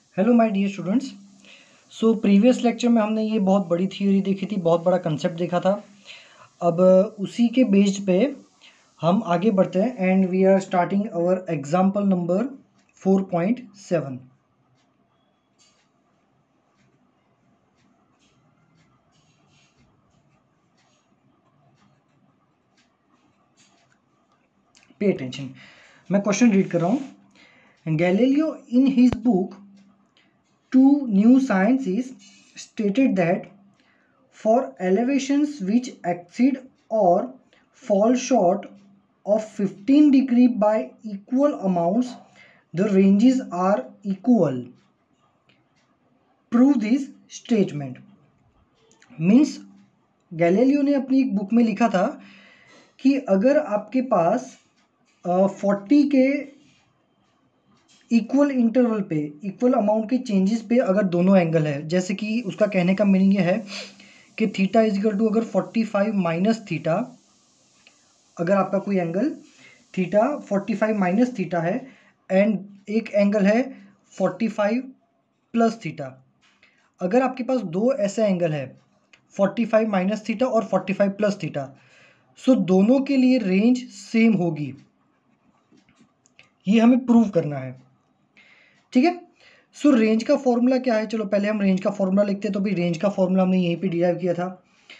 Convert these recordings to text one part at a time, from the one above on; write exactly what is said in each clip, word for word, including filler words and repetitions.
Hello my dear students. So previous lecture में हमने ये बहुत बड़ी थ्योरी देखी थी, बहुत बड़ा कंसेप्ट देखा था। अब उसी के बेस्ड पे हम आगे बढ़ते हैं and we are starting our example number four point seven. Pay attention, मैं क्वेश्चन रीड कर रहा हूँ। Galileo in his book two new sciences stated that for elevations which exceed or fall short of fifteen degree by equal amounts, the ranges are equal. Prove this statement. Means Galileo ने अपनी एक book में लिखा था कि अगर आपके पास फोर्टी के इक्वल इंटरवल पे, इक्वल अमाउंट के चेंजेस पे अगर दोनों एंगल है, जैसे कि उसका कहने का मीनिंग ये है कि थीटा इज इक्वल टू अगर फोर्टी फाइव माइनस थीटा, अगर आपका कोई angle theta forty five minus theta है एंड एक एंगल है फोर्टी फाइव प्लस थीटा, अगर आपके पास दो ऐसे एंगल है फोर्टी फाइव माइनस थीटा और forty five plus theta, so दोनों के लिए रेंज सेम होगी। ये हमें प्रूव करना है, ठीक है। सो रेंज का फॉर्मूला क्या है? चलो पहले हम रेंज का फॉर्मूला लिखते हैं। तो भी रेंज का फॉर्मूला हमने यहीं पे डिराइव किया था,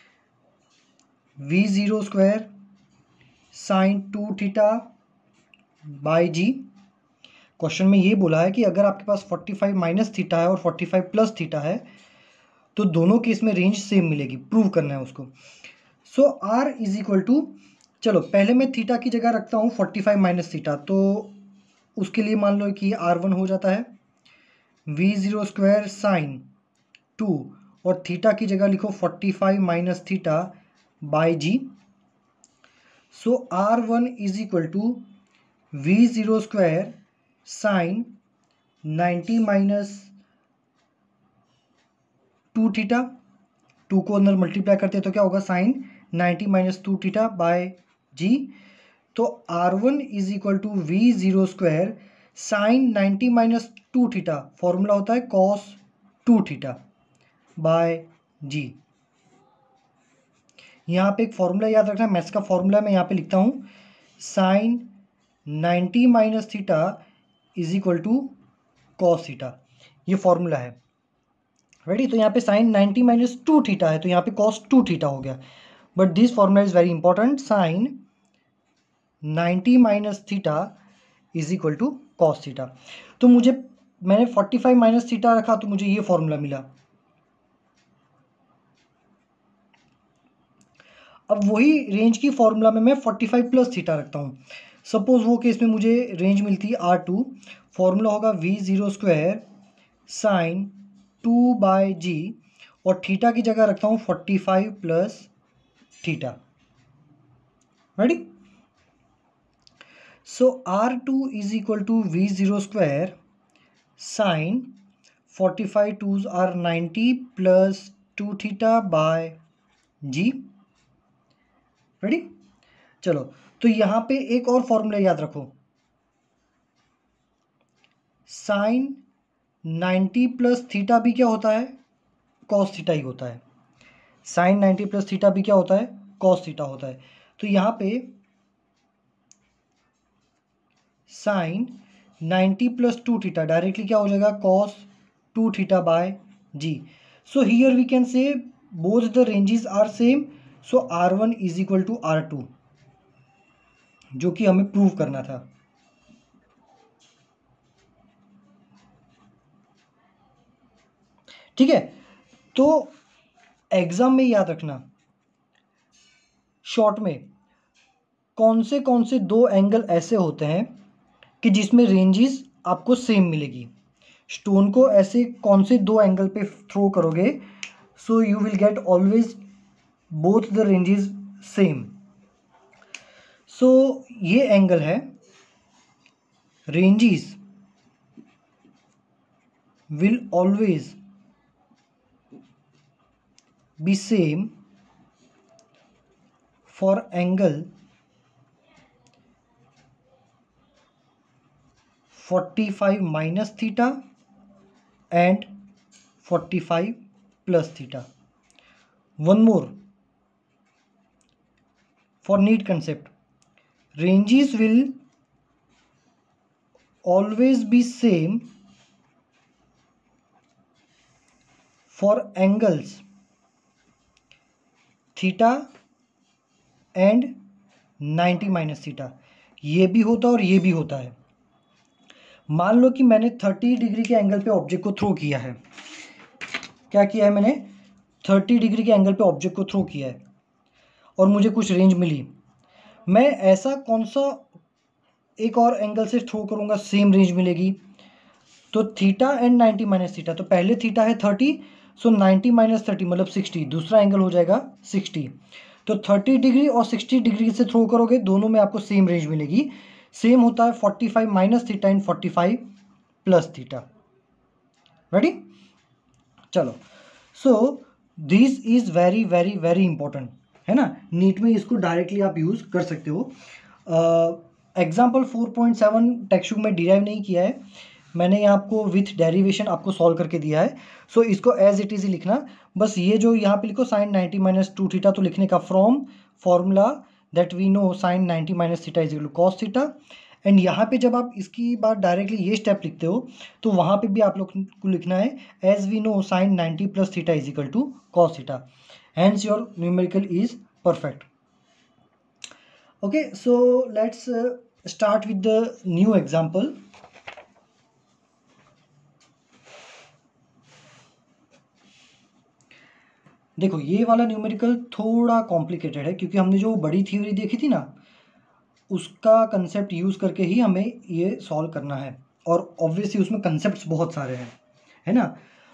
V zero square sine two theta by G. Question में ये बोला है कि अगर आपके पास फोर्टी फाइव माइनस थीटा है और फोर्टी फाइव प्लस थीटा है तो दोनों केस में रेंज सेम मिलेगी, प्रूव करना है उसको। So R is equal to, चलो पहले मैं थीटा की जगह रखता हूँ फोर्टी फाइव माइनस थीटा, तो उसके लिए मान लो कि आर वन हो जाता है v zero square sine two, और थीटा की जगह लिखो forty five minus theta by g. So R one is equal to we zero square sine ninety minus two theta, two को अंदर मल्टीप्लाई करते हैं तो क्या होगा, sine ninety minus two theta by जी। तो R one is equal to v zero square sine ninety minus two theta, formula होता है cos two theta by g. यहाँ पे एक फॉर्मूला याद रखना, मैथ्स का फॉर्मूला मैं यहाँ पे लिखता हूँ, sine ninety minus theta is equal to cos theta, ये फॉर्मूला है। रेडी? तो यहाँ पे sine ninety minus two theta है तो यहाँ पे कॉस टू थीटा हो गया, but this formula is very important, sine ninety minus theta is equal to cos theta. तो मुझे, मैंने फोर्टी फाइव माइनस थीटा रखा तो मुझे ये फॉर्मूला मिला। अब वही रेंज की फॉर्मूला में मैं फोर्टी फाइव प्लस थीटा रखता हूँ। सपोज वो केस में मुझे रेंज मिलती है आर टू, फॉर्मूला होगा v zero square sine two by g, और थीटा की जगह रखता हूँ forty five plus theta. Ready? So R two is equal to we zero square sine forty five twos are ninety plus two theta by ji. Ready? चलो तो यहाँ पे एक और फॉर्मूला याद रखो, साइन नाइन्टी प्लस थीटा भी क्या होता है, कॉस थीटा ही होता है। साइन नाइन्टी प्लस थीटा भी क्या होता है, कॉस थीटा होता है। तो यहाँ पे sine ninety plus two theta directly क्या हो जाएगा, cos two theta by ji. So here we can say both the ranges are same, so R one is equal to R two, जो कि हमें प्रूव करना था। ठीक है, तो एग्जाम में याद रखना, शॉर्ट में कौन से कौन से दो एंगल ऐसे होते हैं कि जिसमें रेंजेस आपको सेम मिलेगी। स्टोन को ऐसे कौन से दो एंगल पे थ्रो करोगे, so you will get always both the ranges same. So ये एंगल है, ranges will always be same for angle forty five minus theta and forty-five plus theta. One more for neat concept. Ranges will always be same for angles theta and ninety minus theta. ये भी होता है और ये भी होता है. मान लो कि मैंने थर्टी डिग्री के एंगल पे ऑब्जेक्ट को थ्रो किया है. क्या किया है मैंने? थर्टी डिग्री के एंगल पे ऑब्जेक्ट को थ्रो किया है और मुझे कुछ रेंज मिली. मैं ऐसा कौन सा एक और एंगल से थ्रो करूँगा सेम रेंज मिलेगी? तो theta and ninety minus theta. तो पहले थीटा है thirty, so ninety minus thirty मतलब सिक्सटी. दूसरा एंगल हो जाएगा सिक्सटी. तो थर्टी डिग्री और सिक्सटी डिग्री से थ्रो करोगे, दोनों में आपको सेम रेंज मिलेगी. सेम होता है forty five minus theta and forty five plus theta. Ready? चलो. So this is very very very important है ना. नीट में इसको डायरेक्टली आप यूज कर सकते हो. Example four point seven text book में डिराइव नहीं किया है मैंने, यहाँ आपको विथ डेरिवेशन आपको सॉल्व करके दिया है. सो so, इसको एज इट इज ही लिखना. बस ये जो यहाँ पे लिखो sine ninety minus two theta, तो लिखने का from formula that we know sine ninety minus theta is equal to cos theta. And यहाँ पे जब आप इसकी बात डायरेक्टली ये स्टेप लिखते हो तो वहाँ पे भी आप लोग को लिखना है as we know sine ninety plus theta is equal to cos theta. Hence your numerical is perfect. Okay, so let's start with the new example. देखो ये वाला न्यूमेरिकल थोड़ा कॉम्प्लिकेटेड है क्योंकि हमने जो बड़ी थ्योरी देखी थी ना उसका कंसेप्ट यूज़ करके ही हमें ये सॉल्व करना है. और ऑब्वियसली उसमें कंसेप्ट्स बहुत सारे हैं है ना.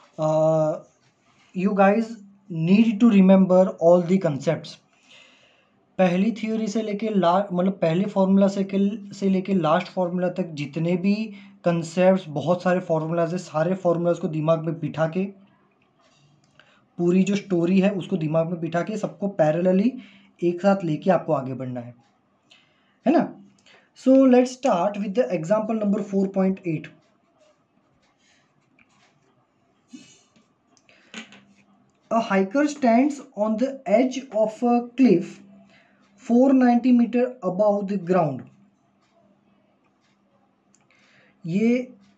You guys need to remember all the concepts. पहली थ्योरी से लेके लास्ट मतलब पहले फॉर्मूला से से लेके लास्ट फॉर्मूला तक जितने भी कंसेप्ट्स, बहुत सारे फॉर्मूलाज है, सारे फॉर्मूलाज को दिमाग में बिठा के, पूरी जो स्टोरी है उसको दिमाग में बिठा के सबको पैरेलली एक साथ लेके आपको आगे बढ़ना है है ना. So let's start with the example number four point eight. A hiker stands on the edge of a cliff four hundred ninety meter above the ground. ये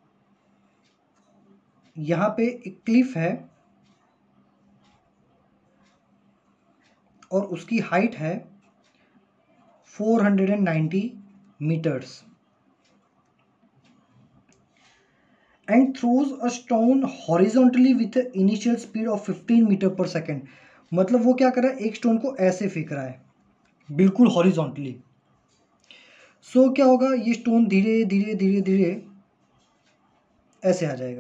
यहाँ पे एक क्लिफ है और उसकी हाइट है four hundred ninety meters and throws a stone horizontally with an initial speed of fifteen meter per second. मतलब वो क्या कर रहा है, एक स्टोन को ऐसे फेंक रहा है बिल्कुल हॉरिजॉन्टली. सो so, क्या होगा, ये स्टोन धीरे धीरे धीरे धीरे ऐसे आ जाएगा.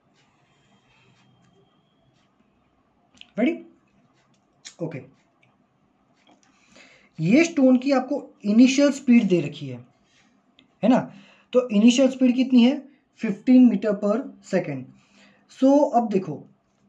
रेडी? ओके. ये स्टोन की आपको इनिशियल स्पीड दे रखी है है ना. तो इनिशियल स्पीड कितनी है? Fifteen metre per second. So अब देखो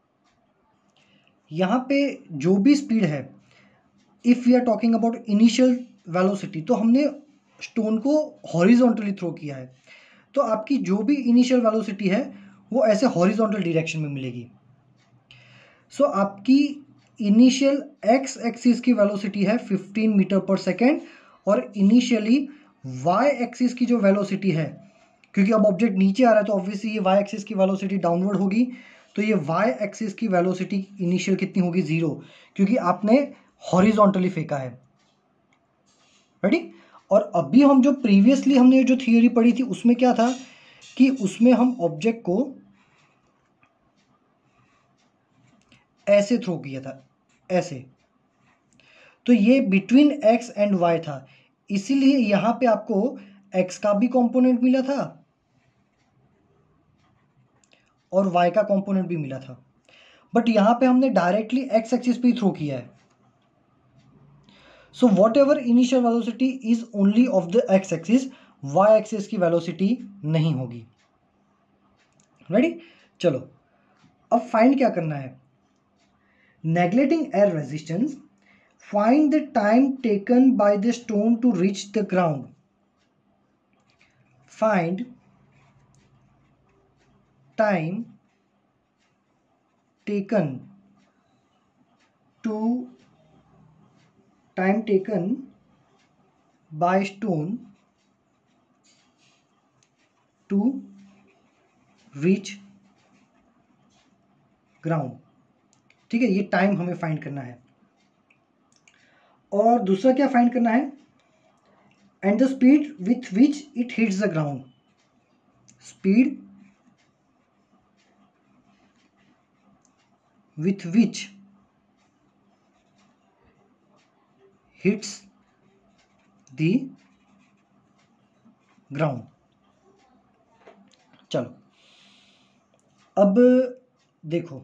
यहाँ पे जो भी स्पीड है, if we are talking about initial velocity, तो हमने स्टोन को हॉरिजॉन्टली थ्रो किया है. तो आपकी जो भी इनिशियल वेलोसिटी है वो ऐसे हॉरिजॉन्टल डायरेक्शन में मिलेगी. सो so, आपकी इनिशियल एक्स एक्सिस की वेलोसिटी है फिफ्टीन मीटर पर सेकेंड और इनिशियली वाई एक्सिस की जो वेलोसिटी है, क्योंकि अब ऑब्जेक्ट नीचे आ रहा है तो ऑब्वियसली ये वाई एक्सिस की वेलोसिटी डाउनवर्ड होगी. तो ये वाई एक्सिस की वेलोसिटी इनिशियल कितनी होगी? जीरो, क्योंकि आपने हॉरिजॉन्टली फेंका है. रेडी? और अभी हम जो प्रीवियसली हमने जो थियोरी पढ़ी थी उसमें क्या था कि उसमें हम ऑब्जेक्ट को ऐसे थ्रो किया था, ऐसे. तो ये बिटवीन एक्स एंड वाई था, इसीलिए यहां पे आपको एक्स का भी कंपोनेंट मिला था और वाई का कंपोनेंट भी मिला था. बट यहां पे हमने डायरेक्टली एक्स एक्सिस पे थ्रो किया है. So whatever initial velocity is only of the x axis, y axis की वेलोसिटी नहीं होगी. रेडी? चलो अब फाइंड क्या करना है. Neglecting air resistance, find the time taken by the stone to reach the ground. Find time taken to time taken by stone to reach ground। ठीक है, ये टाइम हमें फाइंड करना है। और दूसरा क्या फाइंड करना है, and the speed with which it hits the ground. Speed with which hits the ground। चलो अब देखो,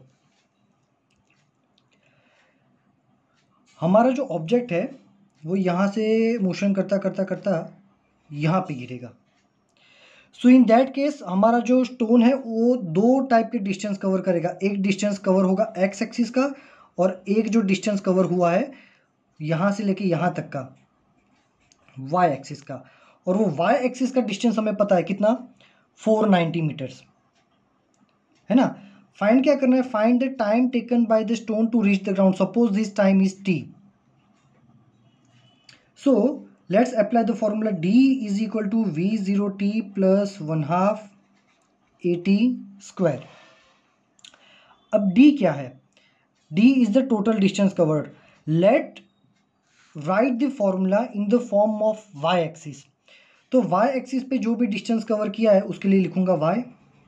हमारा जो ऑब्जेक्ट है वो यहाँ से मोशन करता करता करता यहाँ पे गिरेगा। सो इन दैट केस हमारा जो स्टोन है वो दो टाइप के डिस्टेंस कवर करेगा। एक डिस्टेंस कवर होगा एक्स एक्सिस का, और एक जो डिस्टेंस कवर हुआ है यहाँ से लेके यहाँ तक का वाई एक्सिस का। और वो वाई एक्सिस का डिस्टेंस हमें पता है कितना, फोर नाइन्टी मीटर्स, है ना। फाइंड क्या करना है, find the time taken by the stone to reach the ground, suppose this time is t. So let's apply the formula d is equal to v zero t plus one half at square। अब d क्या है, d is the total distance covered। let write the formula in the form of y axis। तो y axis पे जो भी distance cover किया है उसके लिए लिखूंगा y,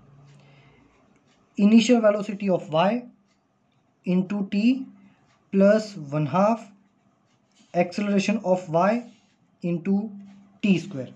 initial velocity of y into t plus one half acceleration of y into t square.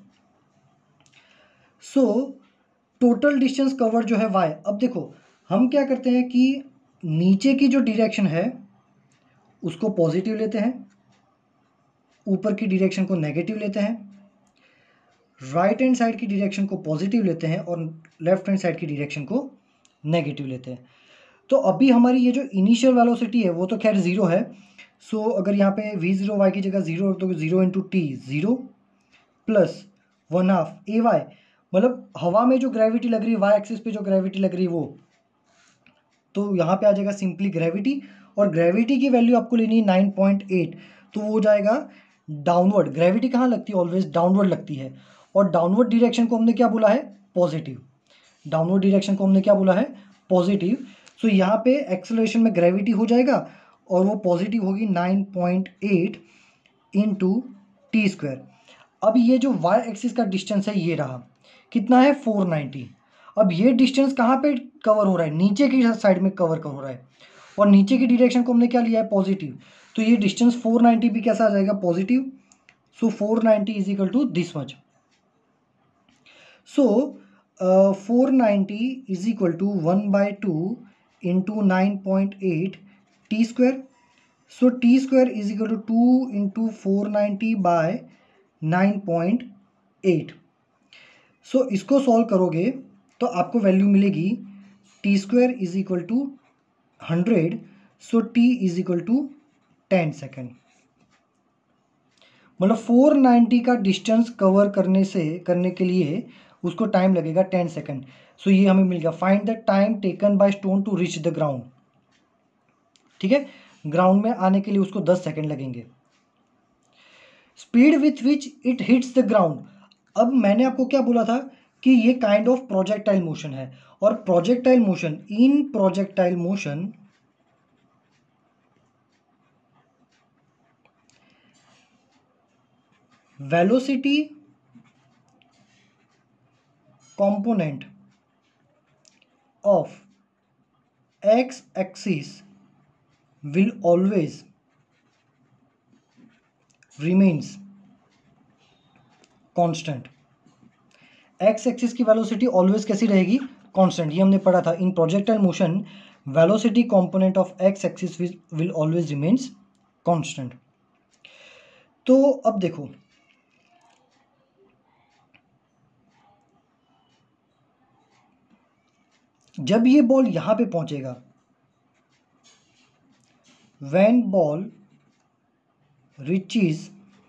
So total distance cover जो है y। अब देखो हम क्या करते हैं कि नीचे की जो डायरेक्शन है उसको पॉजिटिव लेते हैं, ऊपर की डायरेक्शन को नेगेटिव लेते हैं, राइट हैंड साइड की डायरेक्शन को पॉजिटिव लेते हैं और लेफ्ट हैंड साइड की डायरेक्शन को नेगेटिव लेते हैं। तो अभी हमारी ये जो इनिशियल वेलोसिटी है वो तो खैर ज़ीरो है। सो so, अगर यहाँ पे वी ज़ीरो वाई की जगह ज़ीरो रख दोगे, zero into t zero plus one half a y, मतलब हवा में जो ग्रेविटी लग रही है वाई एक्सिस पे जो ग्रेविटी लग रही है वो, तो यहाँ पे आ जाएगा सिंपली ग्रेविटी। और ग्रेविटी की वैल्यू आपको लेनी है नाइन पॉइंट एट, तो वो हो जाएगा डाउनवर्ड। ग्रेविटी कहाँ लगती है, ऑलवेज डाउनवर्ड लगती है। और डाउनवर्ड डायरेक्शन को हमने क्या बोला है, पॉजिटिव। डाउनवर्ड डायरेक्शन को हमने क्या बोला है, पॉजिटिव। सो यहाँ पे एक्सेलरेशन में ग्रेविटी हो जाएगा और वो पॉजिटिव होगी nine point eight into t square. अब ये जो वाई एक्सिस का डिस्टेंस है ये रहा, कितना है, फोर नाइन्टी। अब ये डिस्टेंस कहाँ पे कवर हो रहा है, नीचे की साइड में कवर कर हो रहा है, और नीचे की डायरेक्शन को हमने क्या लिया है, पॉजिटिव। तो ये डिस्टेंस फोर नाइन्टी भी कैसा आ जाएगा, positive. So four ninety is equal to this much. So four ninety is equal to one by two into nine point eight t square. So t square is equal to two into four ninety by nine point eight. So इसको solve करोगे तो आपको value मिलेगी t square is equal to hundred. So t is equal to ten second. मतलब four ninety का distance cover करने से करने के लिए उसको टाइम लगेगा टेन सेकेंड। सो ये हमें मिल गया, find the time taken by stone to reach the ground. ठीक है, ग्राउंड में आने के लिए उसको दस सेकेंड लगेंगे। Speed with which it hits the ground. अब मैंने आपको क्या बोला था कि ये काइंड ऑफ प्रोजेक्टाइल मोशन है, और projectile motion, in projectile motion velocity component of x axis will always remains constant। x axis की वेलोसिटी ऑलवेज कैसी रहेगी, कांस्टेंट। ये हमने पढ़ा था, in projectile motion velocity component of x axis will always remains constant। तो अब देखो, जब ये बॉल यहां पे पहुंचेगा, when ball reaches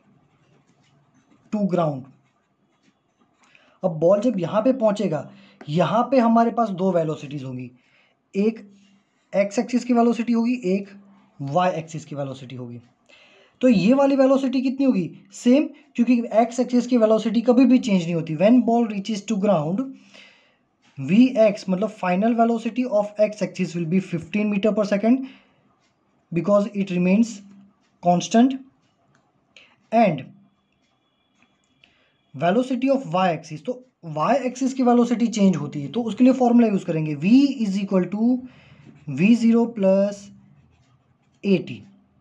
to ground. अब बॉल जब यहां पे पहुंचेगा, यहां पे हमारे पास दो वेलोसिटीज होंगी, एक एक्स एक्सिस की वेलोसिटी होगी, एक वाई एक्सिस की वेलोसिटी होगी। तो ये वाली वेलोसिटी कितनी होगी, सेम, क्योंकि एक्स एक्सिस की वेलोसिटी कभी भी चेंज नहीं होती। When ball reaches to ground, v x मतलब final velocity of x axis will be fifteen metre per second because it remains constant, and velocity of y axis, तो y axis की velocity change होती है, तो उसके लिए formula use करेंगे v is equal to v zero plus a t.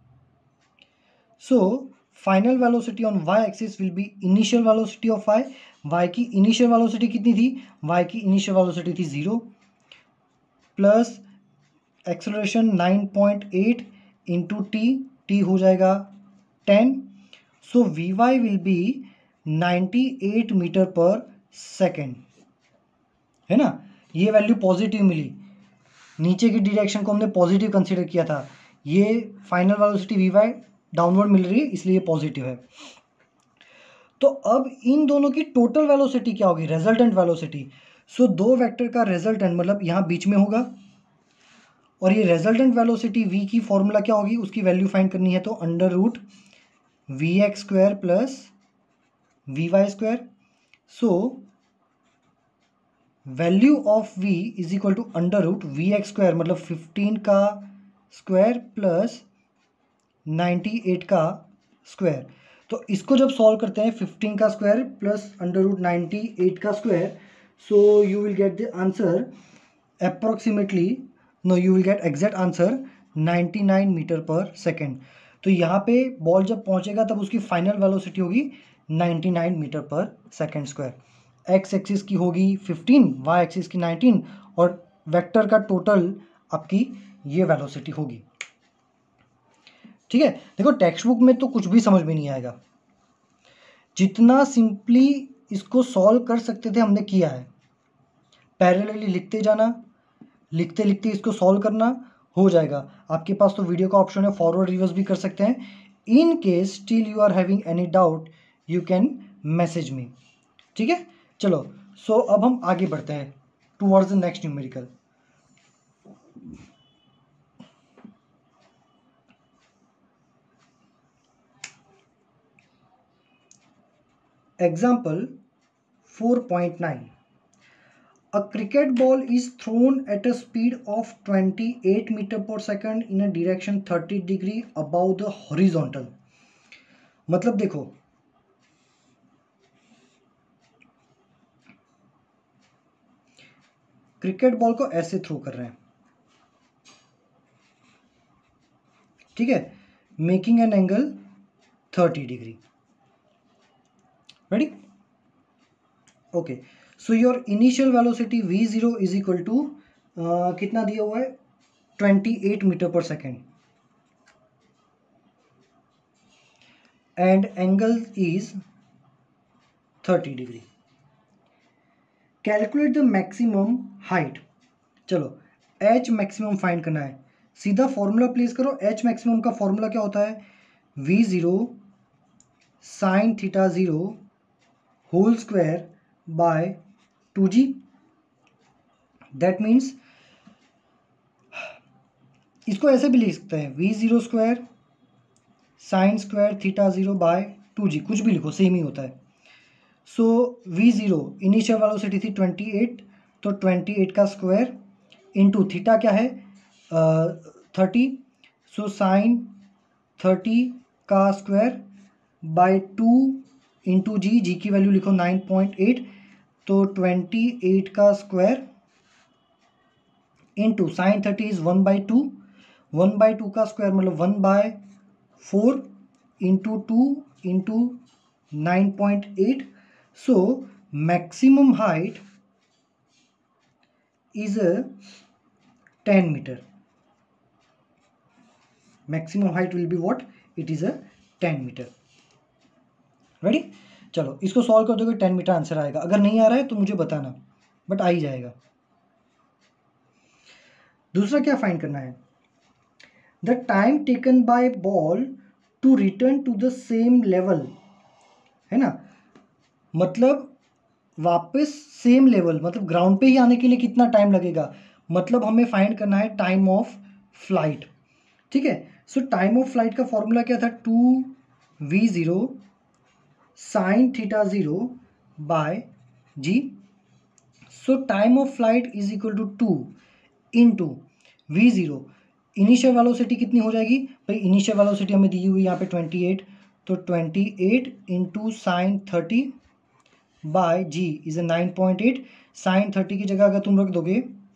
So final velocity on y axis will be initial velocity of y, y की initial velocity कितनी थी, y की इनिशियल वेलोसिटी थी zero, plus acceleration nine point eight into t, t हो जाएगा ten, so v y will be ninety eight metre per second, है ना। ये वैल्यू पॉजिटिव मिली, नीचे की डायरेक्शन को हमने पॉजिटिव कंसीडर किया था, ये final velocity v y downward मिल रही है इसलिए पॉजिटिव है। तो अब इन दोनों की टोटल वेलोसिटी क्या होगी, रिजल्टेंट वेलोसिटी। सो दो वेक्टर का रिजल्टेंट मतलब यहाँ बीच में होगा, और ये रिजल्टेंट वेलोसिटी v की फॉर्मूला क्या होगी, उसकी वैल्यू फाइंड करनी है, तो under root v x square plus v y square. So value of v is equal to under root v x square मतलब फिफ्टीन का स्क्वायर प्लस नाइन्टी एट का स्क्वायर। तो इसको जब सॉल्व करते हैं फिफ्टीन का square plus under root ninety eight का square, so you will get the answer approximately, no you will get exact answer ninety nine metre per second. तो यहाँ पे बॉल जब पहुँचेगा तब उसकी फाइनल वेलोसिटी होगी ninety nine metre per second square. X axis की होगी फिफ्टीन, वाई एक्सिस की नाइनटीन, और वेक्टर का टोटल आपकी ये वेलोसिटी होगी। ठीक है, देखो टेक्स्ट बुक में तो कुछ भी समझ में नहीं आएगा, जितना सिंपली इसको सॉल्व कर सकते थे हमने किया है। पैरेलली लिखते जाना, लिखते लिखते इसको सॉल्व करना, हो जाएगा। आपके पास तो वीडियो का ऑप्शन है, फॉरवर्ड रिवर्स भी कर सकते हैं। In case still you are having any doubt you can message me. ठीक है, चलो सो so, अब हम आगे बढ़ते हैं towards the next numerical. Example four point nine. A cricket ball is thrown at a speed of twenty-eight meter per second in a direction thirty degree above the horizontal. मतलब देखो क्रिकेट बॉल को ऐसे throw कर रहे हैं, ठीक है, making an angle thirty degree. Ready, okay. So your initial velocity V zero is equal to कितना दिया हुआ है, twenty eight metre per second, and angle is thirty degree. Calculate the maximum height. चलो एच मैक्सिमम फाइंड करना है, सीधा formula place करो। H maximum का फॉर्मूला क्या होता है, V zero sine theta zero whole square by two G. That means इसको ऐसे भी लिख सकते हैं, V zero square sine square theta zero by two G, कुछ भी लिखो सेम ही होता है। So V zero initial velocity थी ट्वेंटी एट, तो ट्वेंटी एट का स्क्वायर इंटू थीटा क्या है थर्टी, सो साइन थर्टी का square by two into G, G की वैल्यू लिखो नाइन पॉइंट एट, तो ट्वेंटी एट का square into sine thirty is one by two, one by two का square मतलब one by four into two into nine point eight. So maximum height is ten metre. Maximum height will be what, it is a ten metre. Ready, चलो इसको solve कर दोगे ten metre answer आएगा। अगर नहीं आ रहा है तो मुझे बताना, बट आ ही जाएगा। दूसरा क्या फाइंड करना है, the time taken by ball to return to the same level, है ना, मतलब वापस सेम लेवल मतलब ग्राउंड पे ही आने के लिए कितना टाइम लगेगा, मतलब हमें फाइंड करना है टाइम ऑफ फ्लाइट, ठीक है। सो टाइम ऑफ फ्लाइट का फॉर्मूला क्या था, two we zero sine theta zero by ji. So time of flight is equal to two into V zero, initial velocity कितनी हो जाएगी भाई, इनिशियल वेलोसिटी हमें दी हुई यहाँ पे ट्वेंटी एट, तो twenty eight into sine thirty by G is a nine point eight. Sine thirty की जगह अगर तुम रख दोगे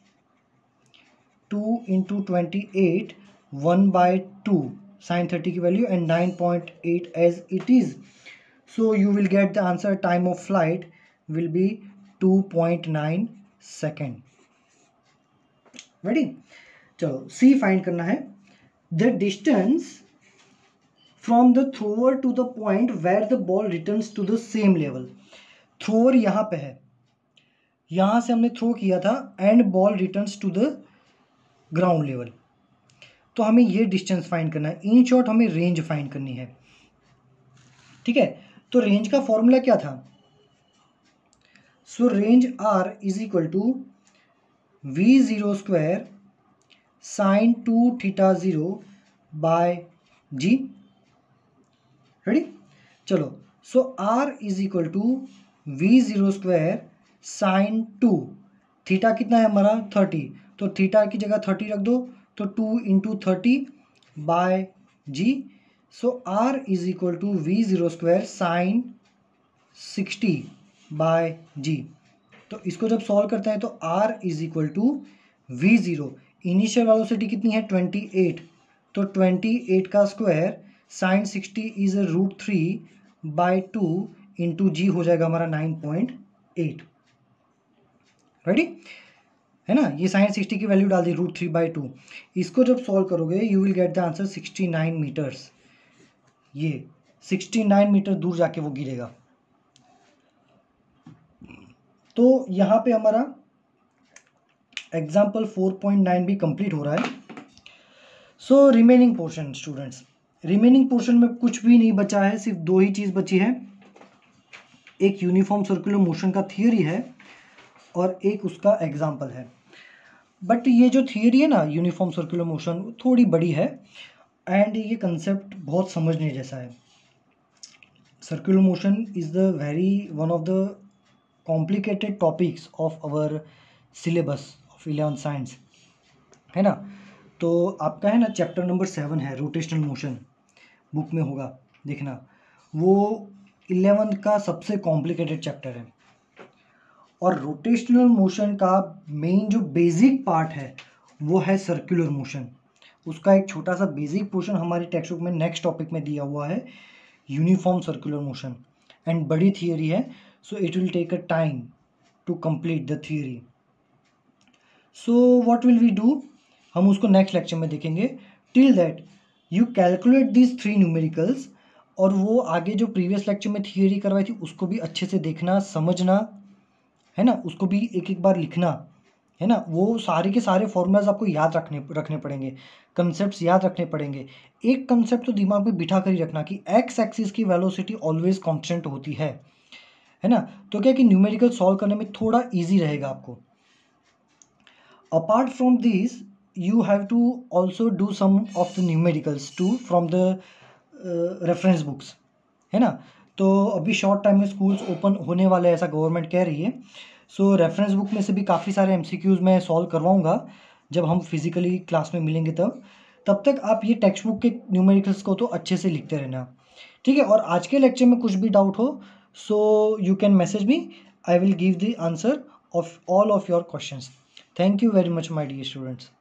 two into twenty eight, one by two sine thirty की value and nine point eight as it is, so you will get the answer time of flight will be two point nine second. Ready, चलो C find करना है। The distance from the thrower to the point where the ball returns to the same level. Thrower यहाँ पे है, यहाँ से हमने throw किया था and ball returns to the ground level, तो हमें ये डिस्टेंस फाइंड करना है। इन शॉर्ट हमें रेंज फाइंड करनी है, ठीक है। तो रेंज का फॉर्मूला क्या था, so range R is equal to we zero square sine two theta zero by ji. Ready, चलो, so R is equal to we zero square sine two, theta कितना है हमारा थर्टी, तो थीटा की जगह थर्टी रख दो, तो two into thirty by ji. So R is equal to we zero square sine sixty by जी। तो इसको जब सॉल्व करते हैं तो R is equal to we zero, initial velocity कितनी है ट्वेंटी एट, तो ट्वेंटी एट का square sine sixty is root three by two into G हो जाएगा हमारा नाइन पॉइंट एट। रेडी है ना, ये साइन सिक्सटी की वैल्यू डाल दी रूट थ्री बाई टू। इसको जब सॉल्व करोगे you will get the answer sixty nine metres. ये सिक्सटी नाइन मीटर दूर जाके वो गिरेगा। तो यहाँ पे हमारा एग्जाम्पल फोर पॉइंट नाइन भी कंप्लीट हो रहा है। So remaining portion students, remaining portion में कुछ भी नहीं बचा है, सिर्फ दो ही चीज़ बची है। एक यूनिफॉर्म सर्कुलर मोशन का थियोरी है और एक उसका एग्जाम्पल है। बट ये जो थियोरी है ना यूनिफॉर्म सर्कुलर मोशन, थोड़ी बड़ी है एंड ये कंसेप्ट बहुत समझने जैसा है। Circular motion is the very one of the complicated topics of our syllabus of eleven science, है ना। तो आपका है ना चैप्टर नंबर सेवन है रोटेशनल मोशन, बुक में होगा देखना, वो इलेवन का सबसे कॉम्प्लिकेटेड चैप्टर है। और रोटेशनल मोशन का मेन जो बेसिक पार्ट है वो है सर्कुलर मोशन। उसका एक छोटा सा बेसिक पोर्शन हमारी टेक्स्ट बुक में नेक्स्ट टॉपिक में दिया हुआ है, यूनिफॉर्म सर्कुलर मोशन, एंड बड़ी थियोरी है, so it will take a time to complete the theory. So what will we do, हम उसको नेक्स्ट लेक्चर में देखेंगे। Till that you calculate this three numericals, और वो आगे जो प्रीवियस लेक्चर में थियोरी करवाई थी उसको भी अच्छे से देखना, समझना, है ना, उसको भी एक एक बार लिखना, है ना। वो सारे के सारे फॉर्मूलाज आपको याद रखने रखने पड़ेंगे, कंसेप्ट्स याद रखने पड़ेंगे। एक कंसेप्ट तो दिमाग में बिठा कर ही रखना कि एक्स एक्सिस की वेलोसिटी ऑलवेज कांस्टेंट होती है, है ना। तो क्या कि न्यूमेरिकल सॉल्व करने में थोड़ा इजी रहेगा आपको। Apart from this you have to also do some of the numericals too from the reference books, है ना। तो अभी शॉर्ट टाइम में स्कूल्स ओपन होने वाले ऐसा गवर्नमेंट कह रही है। सो रेफरेंस बुक में से भी काफ़ी सारे एमसीक्यूज़ मैं सॉल्व करवाऊंगा जब हम फिजिकली क्लास में मिलेंगे तब तब तक आप ये टेक्स्ट बुक के न्यूमेरिकल्स को तो अच्छे से लिखते रहना, ठीक है। और आज के लेक्चर में कुछ भी डाउट हो so you can message me, I will give the answer of all of your questions. Thank you very much my dear students.